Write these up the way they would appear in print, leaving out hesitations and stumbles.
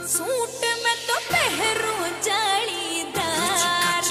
Suit में तो पहरूं जालीदार,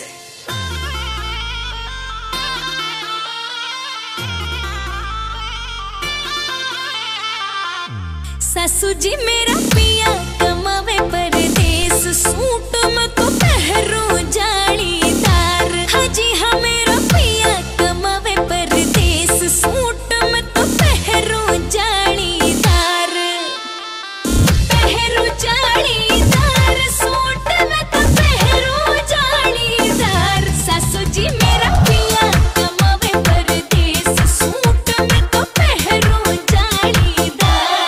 सासू जी मेरा पिया कमावे परदेस, सूट में तो पहरूं जालीदार। हाजी हाँ मेरा पिया कमावे परदेस, सूट में तो पहरूं जालीदार, पहरूं जालीदार, सूट में तो पहरूं जालीदार। सासू जी मेरा पिया कमावे परदेस, सूट में तो पहरूं जालीदार।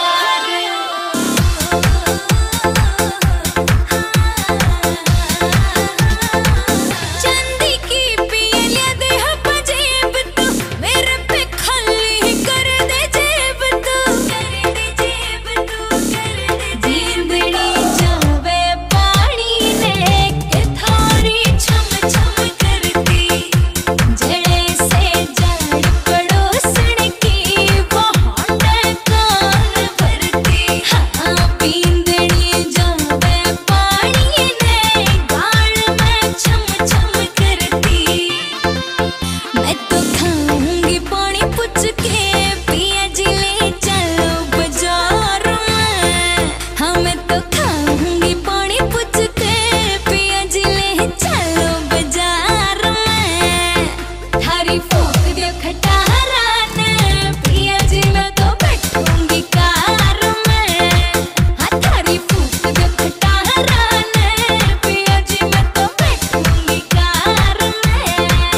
चांदी की पियलिया दे जेब तू, मेरे पे खाली कर दे जेब तू, कर दे जेब तू, कर दे जींदड़ी जावे पानी लेके थारी छम छम करती, जड़े से जड़ पड़ोसन की वो होंडे कार भरती। हाँ बींदड़ी जावे पानी ने गाल में छम छम करती, मैं तो खाऊंगी पानी पुछ के, पिया जी ले चलो बाजार में। हाँ मैं तो खाऊंगी पानी पुछ के, पिया जी ले चलो बाजार में। थारी फूक दियो खटारा ने, पिया जी मैं तो बैठूंगी कार में। हाँ थारी फूक दियो खटारा ने, पिया जी मैं तो बैठूंगी कार में।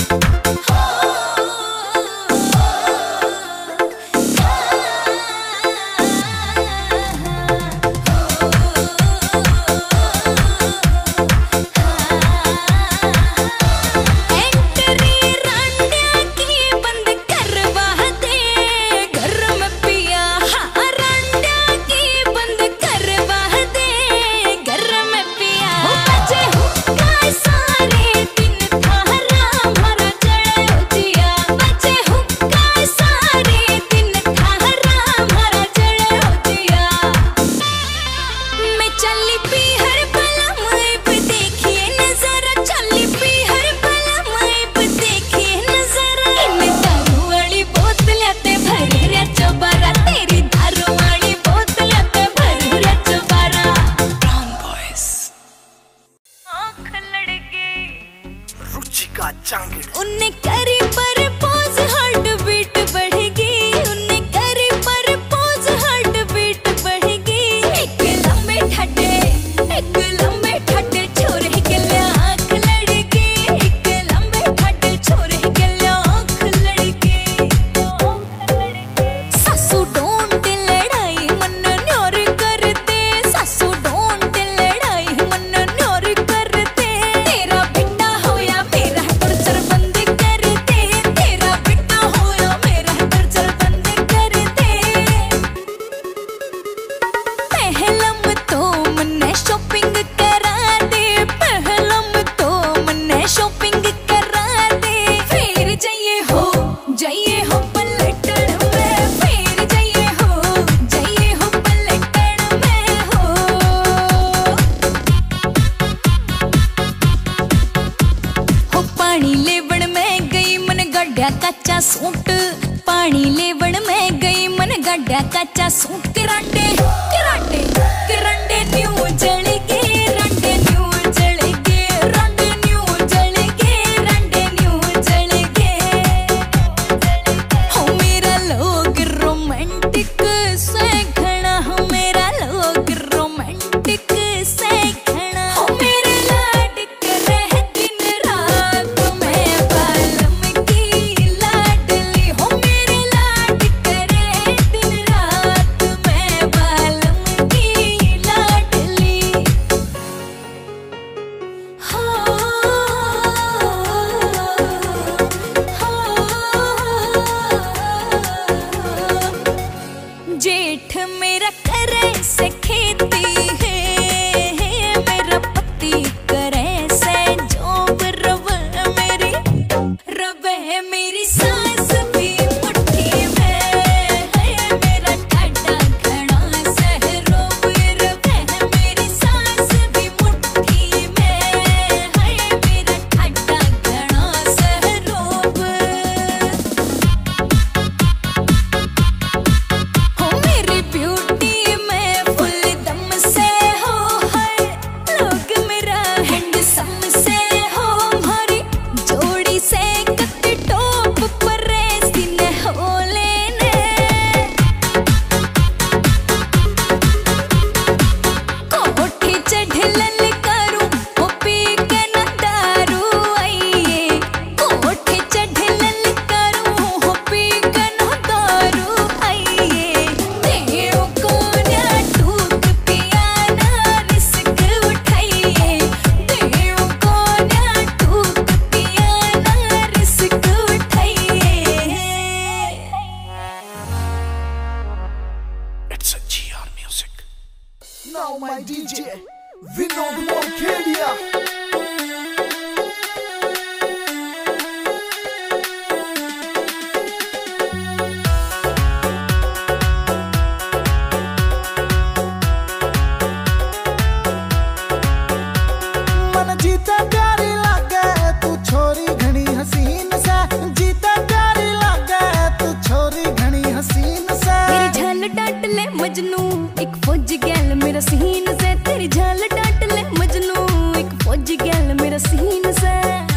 एंट्री रांडिया की बंद करवा दे, घर में पिया। हाँ रांडिया की बंद करवा दे, घर में पिया। बजे हुक्का सारे दिन थारा भरा जड़े उजिया, बजे हुक्का सारे दिन थारा भरा जड़े उजिया। मैं चली पी हर पला मुइब देखिए नजरा, चली पी हर पला मुइब देखिए नजरा। इन दारू वाली बोतलें ते भरी रे चौबारा, तेरी दारू वाली बोतलें ते भरी रे चौबारा। ब्राउन बॉयज, आँख लड़ गई रुचिका चांगड़, उन्ने करी परपोज, हार्ट बीट बढ़ गई, उन्ने करी परपोज, हार्ट बीट बढ़ गई। एक लंबे ठड्डे छोरे के लिए आँख लड़ गई, एक लंबे ठड्डे छोरे के लिए आँख लड़ गई। सासू डोंट लड़ाई मन न्योर करते, सासू डोंट लड़ाई मन न्योर करते। तेरा बेटा होया मेरा टॉर्चर बंद करते, तेरा बेटा होया मेरा टॉर्चर बंद करते। पहलम तो मन्ने शॉपिंग करा दे, पहलम तो मन्ने शॉपिंग करा दे। फिर जाइए हो पलटन में, फिर जाइए हो पलटन में हो पानी लेवण में गई मन गड्ढा कच्चा सूट, पानी लेवण में गई मन गड्ढा कच्चा सूट। करांडे करांडे करांडे न्यू जल गए, रंडे न्यू जल गए, रंडे न्यू जल गए, रंडे न्यू जल गए। हो मेरा लोग रोमांटिक से घना, हो मेरा लोग रोमांटिक से घना। हो मेरे लाडक रह दिन रात में बालम की लाडली, हो मेरे लाडक रह दिन रात में बालम Now my DJ, Vinod Monkedia. मन जीता प्यारी लागे तू छोरी घनी हसीन से, जीता प्यारी लागे तू छोरी घनी हसीन से। तेरी झाल डांट ले मजनू एक फौजी गैल मेरा सीन से, तेरी झाल डांट ले मजनू एक फौजी गैल मेरा सीन से।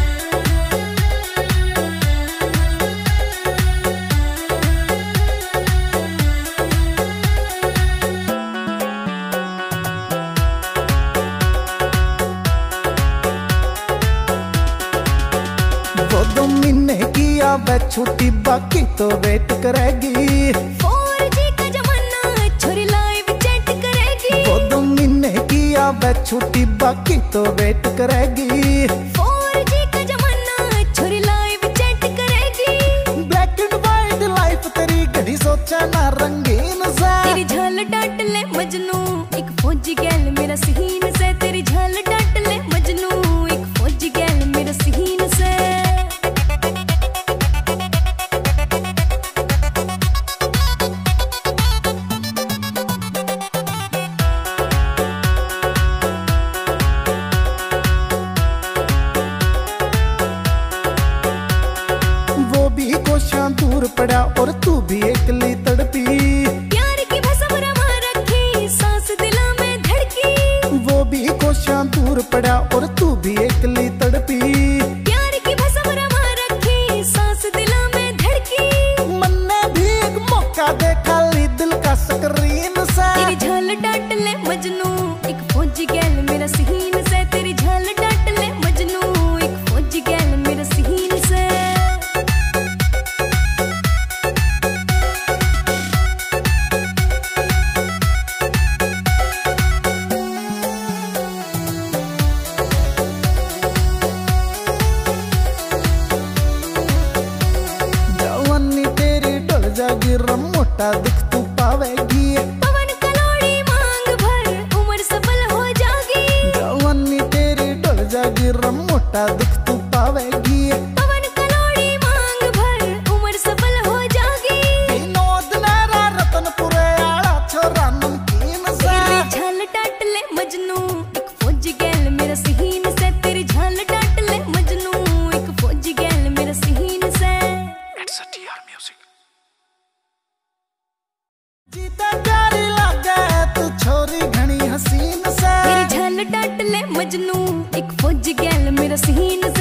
वो 2 महीने की आवे छुट्टी बाकी तो वेट करेगी। 4G का जमाना छोरी लाइव चैट करेगी। वो 2 महीने की आवे छुट्टी बाकी तो वेट करेगी। 4G का जमाना छोरी लाइव चैट करेगी। ब्लैक एंड वाइट लाइफ तेरी घड़ी सोचा ना रंगीन सा। तेरी झाल डांट ले मजनू एक फौजी गैल मेरा सीन से, तेरी झाल डांट ले मजनू एक फौजी गैल मेरा सीन से। वो भी कोशियां दूर पड़ा और तू भी एकली तड़पी। प्यार की भसम रमा रखी सांस दिला में धड़की। वो भी कोशियां दूर पड़ा और तू भी एकली तड़पी। प्यार की भसम रमा रखी सांस दिला में धड़की। मन ने भी एक मौका देखा ली दिल का स्क्रीन से। तेरी झाल डांट ले मजनू एक फौजी गैल मेरा सीन से, तेरी झाल डांट ले मजनू एक फौजी गैल मेरा सीन से। जवानी तेरी डल जागी रम मोटा दुख तू पावेगी। पवन कलोड़ी मांग भर उम्र सफल हो जागी। जवानी तेरी डल जागी रम मोटा दुख तू पावेगी। पवन कलोड़ी मांग भर उम्र सफल हो जागी। विनोद नारा रतनपुरे आला छोरा नमकीन सा। तेरी झाल डांट ले मजनू एक फौजी गैल मेरा सीन से, तेरी झाल डांट ले मजनू एक फौजी गैल मेरा सीन से। It's a TR music. जीता प्यारी लागे तू छोरी घनी हसीन से। तेरी झाल डांट ले मजनू एक फौजी गैल मेरा सीन से।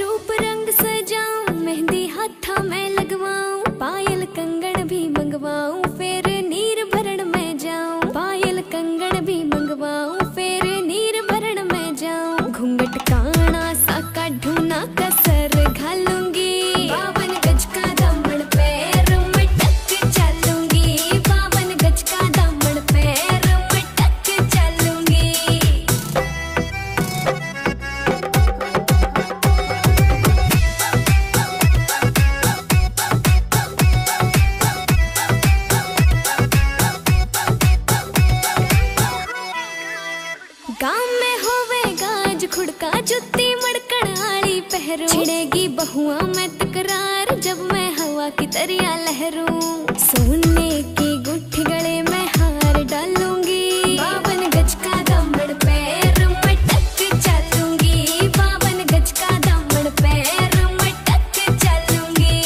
रूप रंग सजाऊं, मेहंदी हाथा में लगवाऊं, पायल कंगन भी मंगवाऊं, फिर नीर भरण में जाऊं। पायल कंगन भी मंगवाऊं, फिर नीर भरण में जाऊं। घूंघट काना सा काढूं ना कसर घालूंगी, 52 गज का दामन पैर मटक चलूंगी, 52 गज का दामन पैर मटक चलूंगी। गाँव में होवेगा आज खुड़का, जुत्ती मड़कण आली पहरू, छिड़ेगी बहुआ में तकरार जब मैं हवा की तरिया लहरूं। सोने की गुट्ठी गले में हार डालूंगी, 52 गज का दामन पैर मटक चलूंगी, 52 गज का दामन पैर मटक चलूंगी।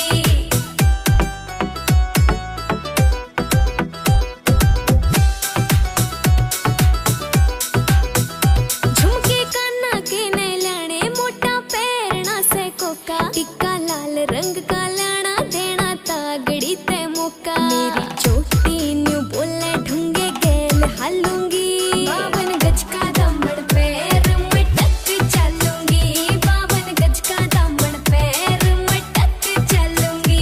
झुमके काना के ने लाने, मोटा पैरना से कोका, टिक्का लाल रंग का लाना, देना तागड़ी ते मौका। मेरी चोटी न्यू बोले ढूंगे गेल हालूंगी, 52 गज का दामन पैर मटक चलूंगी, 52 गज का दामन पैर मटक चलूंगी।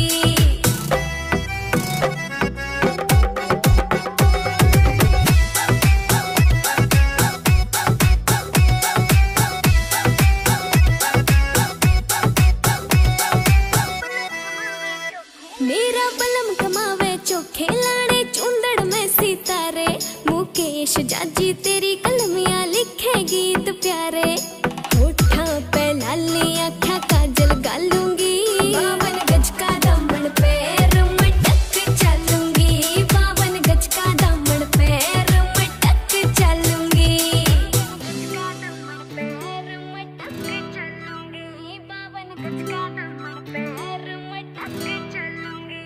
मेरा बलम कमावे चोखे लाने, चुंदड़ में सितारे, मुकेश जाजी तेरी कलमियां लिखे गीत प्यारे। होठा पे लाली आँखा काजल गालूंगी, 52 गज का दामन पैर मटक चलूंगी, 52 गज का दामन पैर मटक चलूंगी। 52 गज का दामन पैर मटक चलूंगी।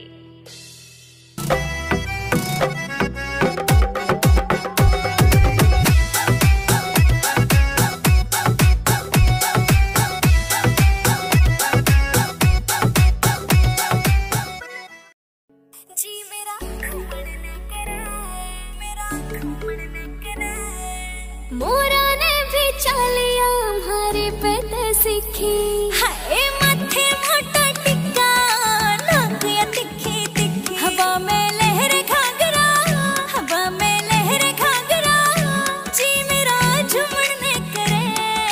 जी मेरा घूमन न करे, मेरा घूमन न करे। मोरा ने भी चालिया हमारे पे ते सीखी, हाय माथे मोटा टिक्का, नाकिया तिखी तिखी, हवा में लहरे घाघरा, हवा में लहरे घाघरा। जी मेरा झूमन न करे,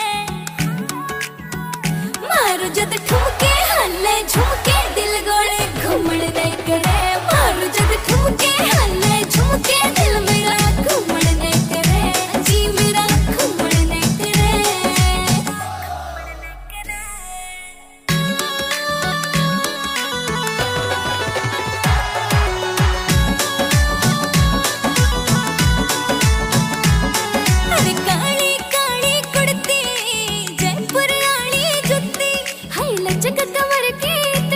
मारो जद ठुमके हल्ले झुमके, दिल गोले घूमन न करे। मारो जद ठुमके हल्ले झुमके, दिल मेरा घूमन न करे। जी मेरा घूमन न करे, घूमन न करे। अरे काली काली कुड़ती, जयपुर आली जुत्ती, हाय लचक कमर की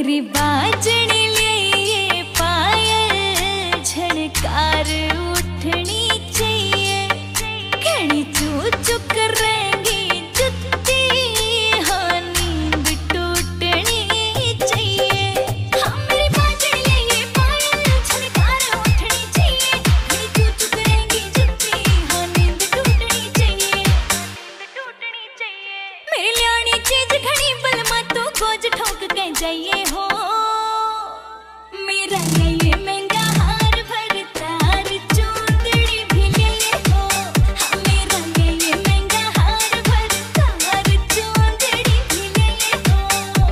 मेरी बाजनी लिए पायल झनकार उठनी चाहिए, घड़ी चूक चुक रहेंगी जुत्ती, हाँ नींद टूटनी चाहिए। हाँ मेरी बाजनी लिए पायल झनकार उठनी चाहिए, घड़ी चूक चुक रहेंगी जुत्ती, हाँ नींद टूटनी चाहिए, टूटनी चाहिए। मेरी लियानी चीज घड़ी बलमा तो गोज ठोक के जाइए हो, मेरा ये महंगा हार भर तार चूंदड़ी भी ले हो, हाँ मेरा ये महंगा हार भर तार चूंदड़ी भी ले हो।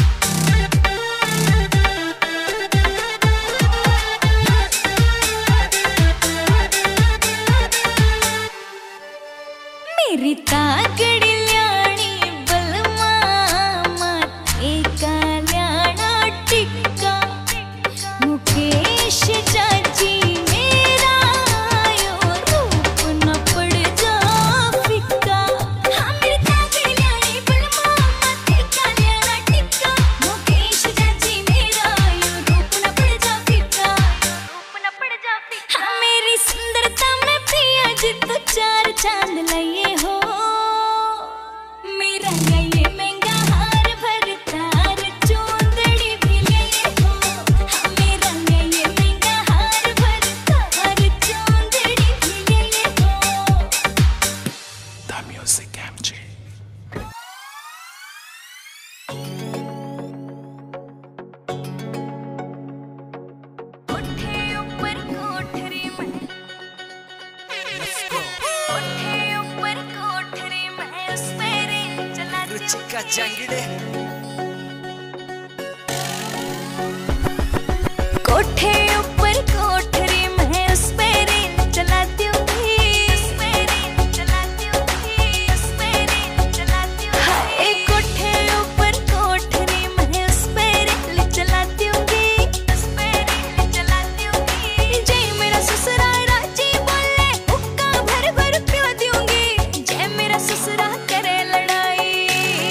मेरी तागड़ी ल्याणी बलमा माथे का ल्याणा टिक्का, मुकेश चाची मेरा यो रूप न पड़ जा फिक्का। हाँ मेरी तागड़ी ल्याणी बलमा माथे का ल्याणा टिक्का, मुकेश चाची मेरा यो रूप न पड़ जा फिक्का, रूप न पड़ जा फिक्का। हाँ मेरी सुंदरता में पिया जी तो चार चांद लाइए हो, मेरा ये महंगा हार भर तार चूंदड़ी भी ले हो, हाँ मेरा ये महंगा हार भर तार चूंदड़ी भी ले हो। The Music MG. कोठे ऊपर कोठरी में, कोठे ऊपर कोठरी में उस पे रेल चला रुचिका जांगिड़े कोठे ऊपर कोठरी में उस पे रेल चलाती हूँ, उस पे रेल चलाती हूँ, उस पे रेल चलाती हूँ। हाय कोठे ऊपर कोठरी में उस पे रेल चलाती हूँ, उस पे रेल चलाती हूँ। जय मेरा ससुरा राजी बोले हुक्का भर भर पिला दूंगी, जय मेरा ससुरा करे लड़ाई,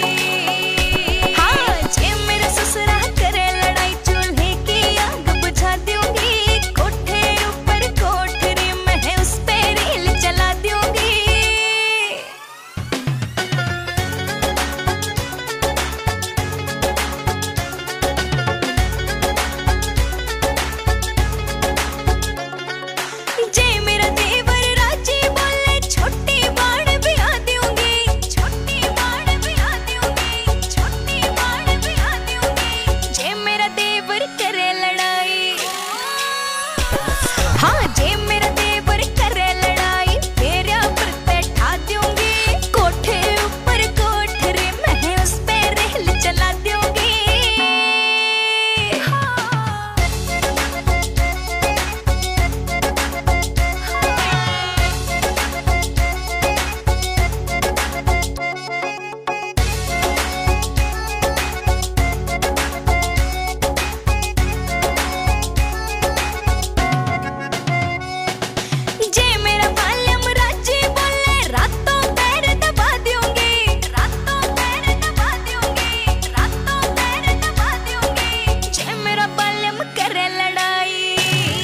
हाँ जय मेरा ससुरा करे लड़ाई, चूल्हे की आग बुझा दूंगी, कोठे ऊपर कोठरी में उस पे रेल चला दूंगी। जय मेरा देवर राजी बोले छोटी बाड़ भी आ दूंगी, छोटी बाड़ भी आ दूंगी, छोटी बाड़ भी आ दूंगी। जय मेरा देवर करे लड़ाई, हाँ जय मेरा देवर करे लड़ाई, तेरा पर बैठा दूंगी, कोठे ऊपर कोठरी में उस पे रेल चला दूंगी। जय मेरा बालम राजी बोले रातों पैर दबा दूंगी, रातों पैर दबा दूंगी, रातों पैर दबा दूंगी। जय मेरा बालम करे लड़ाई,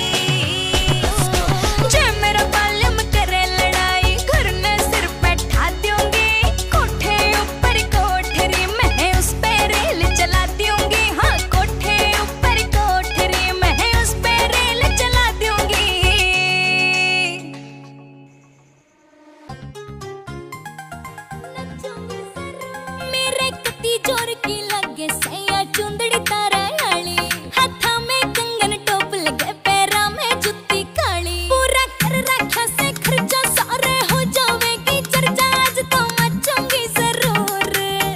जय मेरा बालम करे लड़ाई, घर ने सिर बैठा दूंगी, कोठे ऊपर कोठरी में उस पे रेल चला दूंगी, हाँ कोठे ऊपर कोठरी में उस पे रेल चला दूंगी। मेरे कती जोर की लगे सैया चुंदड़ी तारा आली, हाथा में कंगन टोप लगे पैरा में जुत्ती काली, पूरा कर रखा से खर्चा सारे हो जावेगी चर्चा, आज तो मचूंगी जरूर।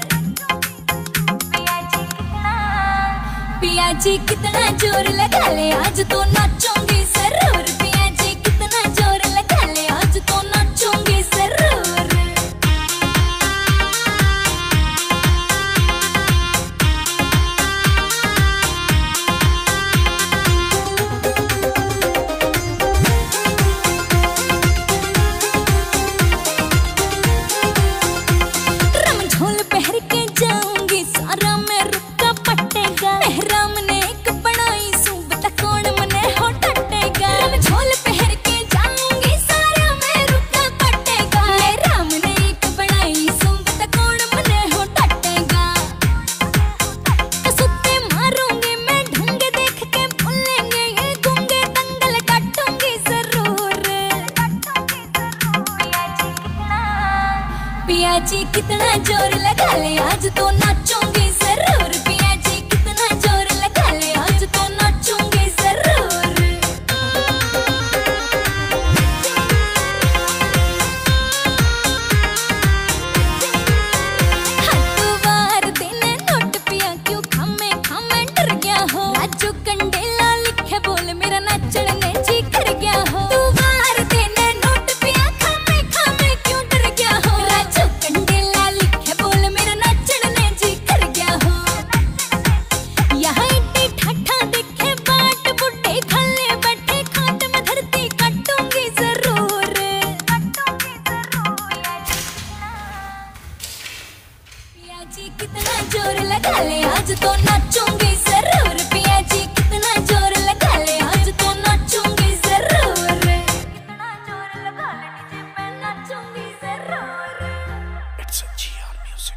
पिया जी कितना जोर लगा ले आज तो नाचूंगी जरूर, पिया जी कितना जोर लगा ले आज तो नाचूंगी जरूर। रमझोल पहर के जाऊंगी सारा में रुक्का पटेगा, मेहरा पिया जी कितना जोर लगा ले आज तो नाचूंगी जरूर। पिया जी कितना जोर लगा ले आज तो नाचूंगी जरूर। हटवार दिन नोट पिया क्यों खामे खामे डर गया हो। राजू कंडेला लिखे बोल मेरा नाचने ने जी कर गया हो। तू वार दिन नोट पिया खामे खामे क्यों डर गया हो। राजू कंडेला लिखे बोल मेरा नाचने ने जी कर गया हो। यहाँ इतनी ठाठा दिखे बाट बुड्ढे खल्ले बैठे खाट में धरती काटूंगी जरूर। पिया जी कितना जोर लगा ले आज तो नाचूंगी जरूर। पिया जी कितना जोर लगा ले आज तो नाचूंगी जरूर। कितना जोर लगा ले डीजे पे नाचूंगी जरूर। It's a GR Music.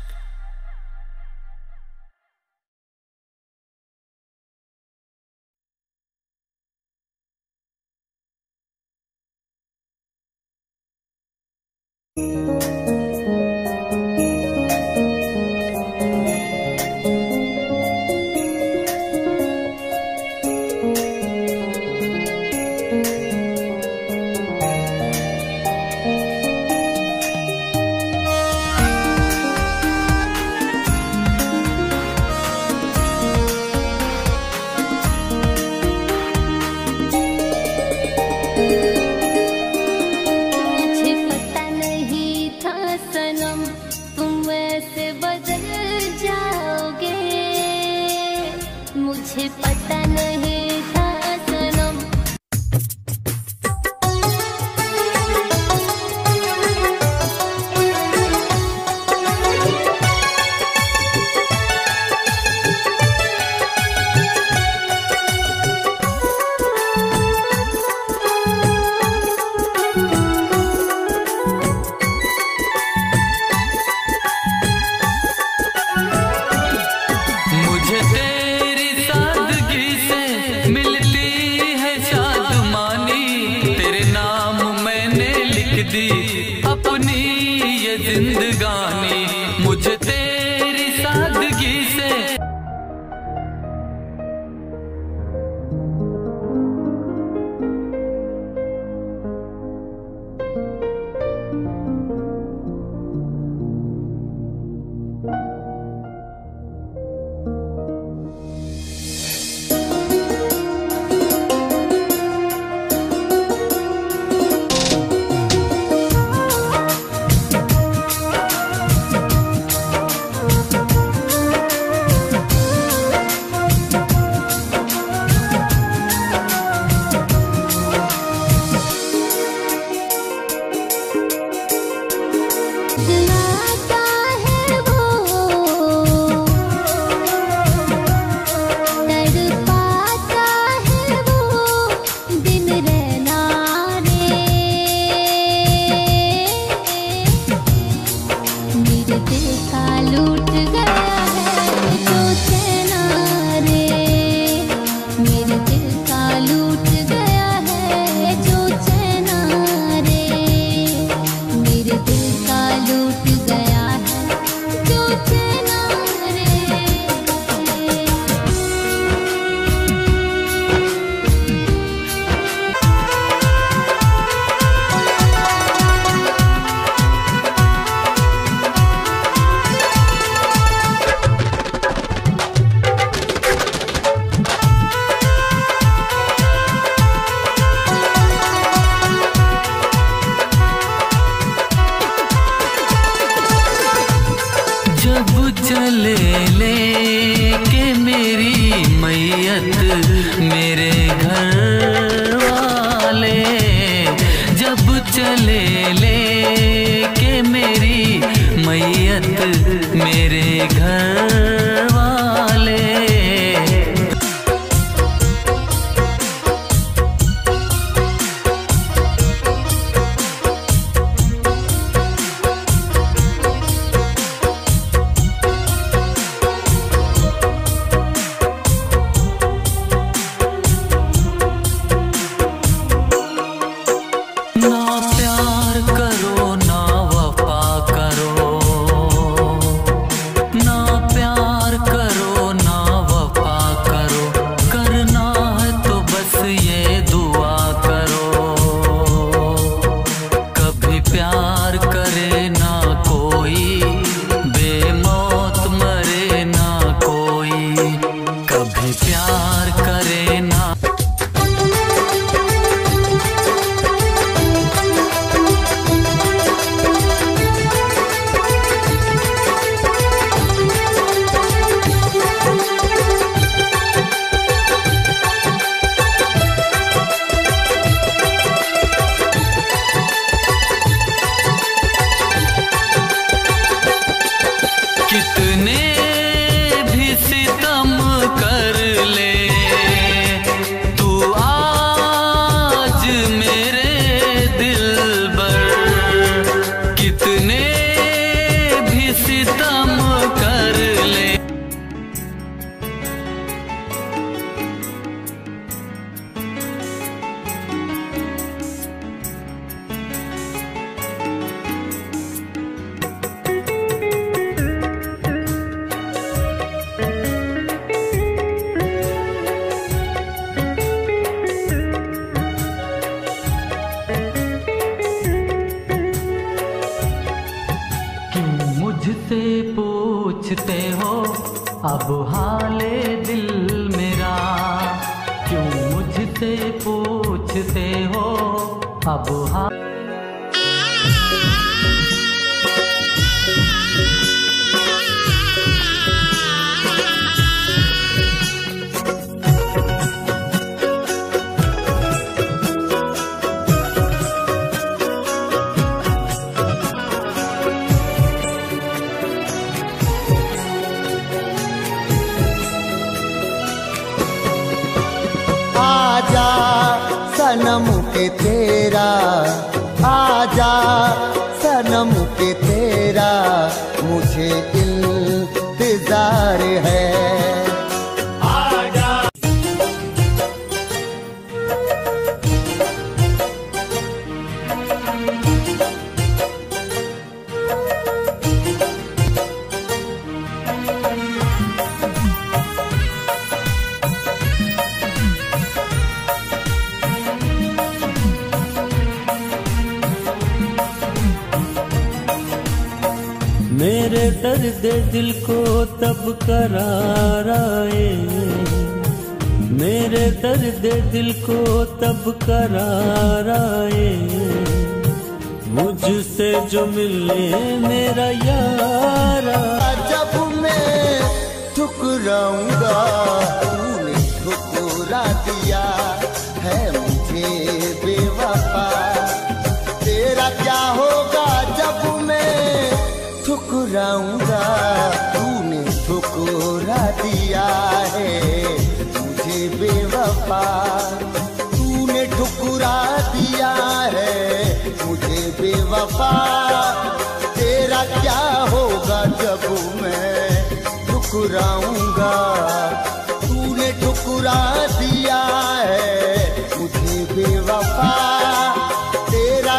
मुझे पता नहीं था सनम तुम ऐसे बदल जाओगे। मुझे पता नहीं था सनम। मुझे तेरी सादगी से मिलती है शादमानी। तेरे नाम मैंने लिख दी अपनी ये जिंदगानी। मुझे तेरी सादगी से आता है वो तड़पाता है वो दिन रहना रे। मेरे दिल का लूट गया है जो चैना रे। मेरे दिल का लूट गया है जो चैना रे। मेरे दिल का लूट गया है जो चैना रे। जब चले ले के मेरी मैयत मेरे घर वाले। जब चले ले के मेरी मैयत मेरे घर वाले। क्यों मुझसे पूछते हो अब हाले दिल मेरा, क्यों मुझसे पूछते हो अब हाल। आजा सनम के तेरा, आजा सनम के तेरा मुझे इंतजार है। मेरे दर्द दिल को तब करार आए, मेरे दर्द दिल को तब करार आए, मुझसे जो मिले मेरा यारा। जब मैं ठुकराऊंगा तूने ठुकरा दिया है मुझे बेवफा, तेरा क्या होगा जब मैं ठुकराऊंगा तूने ठुकरा दिया है मुझे बेवफा, तूने ठुकरा दिया है मुझे बेवफा, तेरा क्या होगा जब मैं ठुकराऊंगा, तूने ठुकरा दिया है मुझे बेवफा, तेरा।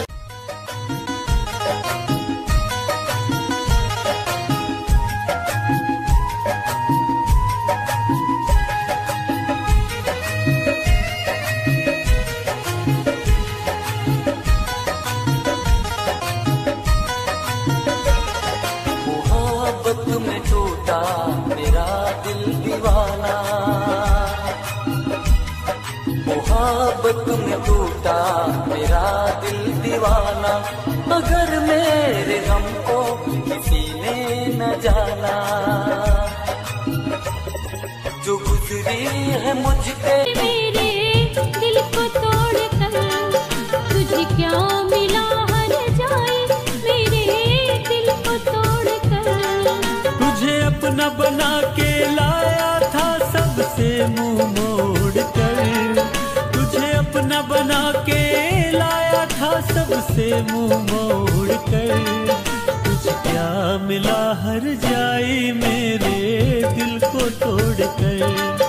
मोहब्बत में टूटा मेरा दिल दीवाना, मोहब्बत में टूटा मेरा दिल दीवाना, मगर मेरे गम को किसी ने न जाना, जो गुजरी है मुझ पे मेरे दिल को तोड़ कर तुझे क्या मिला हर जाए, मेरे दिल को तोड़ कर। तुझे अपना बना के लाया था सबसे मुंह मोड़ कर, तुझे अपना बना के लाया था सबसे मुंह मोड़ कर, तुझे क्या मिला हर जाए मेरे दिल को तोड़ कर।